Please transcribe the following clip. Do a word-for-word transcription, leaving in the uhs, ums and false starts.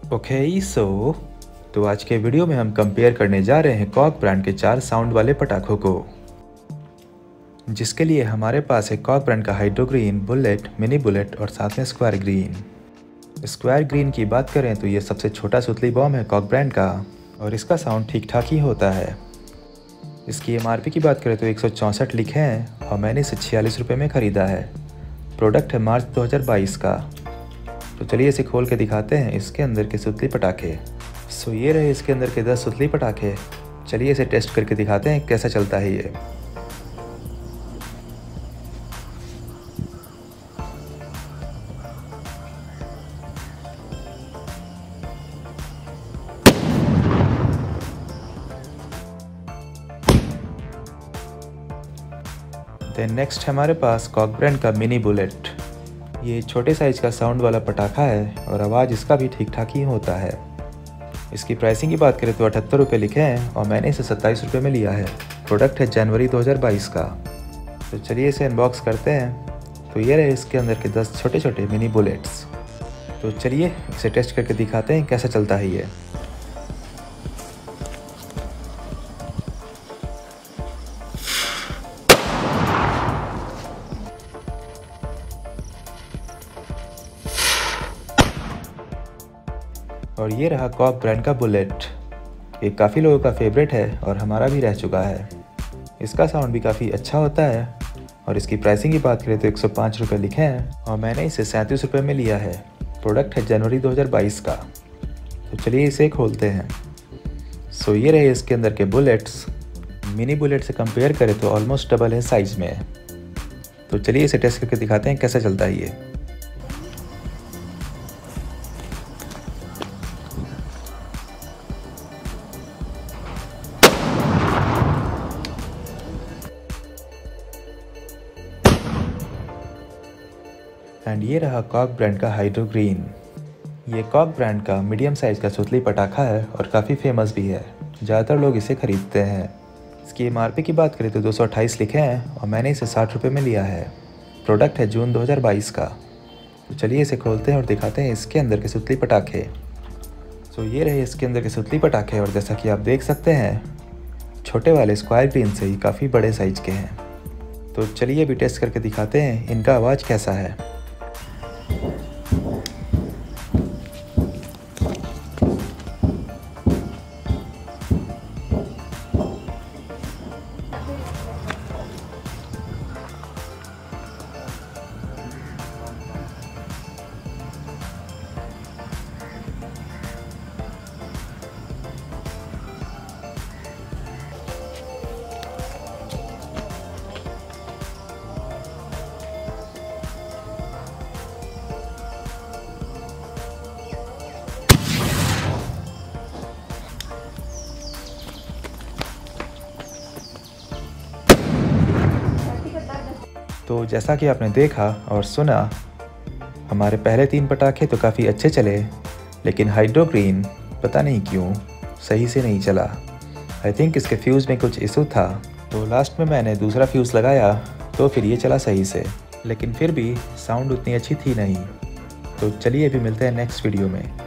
Okay so तो आज के वीडियो में हम कंपेयर करने जा रहे हैं कॉग ब्रांड के चार साउंड वाले पटाखों को, जिसके लिए हमारे पास है कॉग ब्रांड का hydro green, bullet, mini bullet और साथ में स्क्वायर ग्रीन। स्क्वायर ग्रीन की बात करें तो ये सबसे छोटा सुतली बॉम्ब है कॉग ब्रांड का और इसका साउंड ठीक ठाक ही होता है। इसकी एम आर पी की बात करें तो एक सौ चौंसठ लिखे हैं और मैंने इसे छियालीस रुपये में ख़रीदा है। प्रोडक्ट है मार्च दो हज़ार बाईस का। तो चलिए इसे खोल के दिखाते हैं इसके अंदर के सुतली पटाखे। सो ये रहे इसके अंदर के दस सुतली पटाखे। चलिए इसे टेस्ट करके दिखाते हैं कैसा चलता है ये। देन नेक्स्ट है हमारे पास कॉग ब्रांड का मिनी बुलेट। ये छोटे साइज का साउंड वाला पटाखा है और आवाज़ इसका भी ठीक ठाक ही होता है। इसकी प्राइसिंग की बात करें तो अठहत्तर रुपये लिखे हैं और मैंने इसे सत्ताईस रुपये में लिया है। प्रोडक्ट है जनवरी दो हज़ार बाईस का। तो चलिए इसे अनबॉक्स करते हैं। तो ये रहे इसके अंदर के दस छोटे छोटे मिनी बुलेट्स। तो चलिए इसे टेस्ट करके दिखाते हैं कैसा चलता है ये। और ये रहा कॉग ब्रांड का बुलेट। ये काफ़ी लोगों का फेवरेट है और हमारा भी रह चुका है। इसका साउंड भी काफ़ी अच्छा होता है और इसकी प्राइसिंग की बात करें तो एक सौ पाँच रुपये लिखे हैं और मैंने इसे सैंतीस रुपये में लिया है। प्रोडक्ट है जनवरी दो हज़ार बाईस का। तो चलिए इसे खोलते हैं। सो ये रहे इसके अंदर के बुलेट्स। मिनी बुलेट से कंपेयर करें तो ऑलमोस्ट डबल है साइज़ में। तो चलिए इसे टेस्ट करके दिखाते हैं कैसा चलता है ये। एंड ये रहा कॉग ब्रांड का हाइड्रो ग्रीन। ये कॉग ब्रांड का मीडियम साइज़ का सुतली पटाखा है और काफ़ी फेमस भी है। ज़्यादातर लोग इसे ख़रीदते हैं। इसकी एम आर पी की बात करें तो दो सौ अट्ठाईस लिखे हैं और मैंने इसे साठ रुपये में लिया है। प्रोडक्ट है जून दो हज़ार बाईस का। तो चलिए इसे खोलते हैं और दिखाते हैं इसके अंदर के सुतली पटाखे। तो ये रहे इसके अंदर के सुतली पटाखे और जैसा कि आप देख सकते हैं छोटे वाले स्क्वायर ग्रीन से ही काफ़ी बड़े साइज़ के हैं। तो चलिए अभी टेस्ट करके दिखाते हैं इनका आवाज़ कैसा है। तो जैसा कि आपने देखा और सुना, हमारे पहले तीन पटाखे तो काफ़ी अच्छे चले, लेकिन हाइड्रो ग्रीन पता नहीं क्यों सही से नहीं चला। आई थिंक इसके फ्यूज़ में कुछ इशू था। तो लास्ट में मैंने दूसरा फ्यूज़ लगाया तो फिर ये चला सही से, लेकिन फिर भी साउंड उतनी अच्छी थी नहीं। तो चलिए अभी मिलते हैं नेक्स्ट वीडियो में।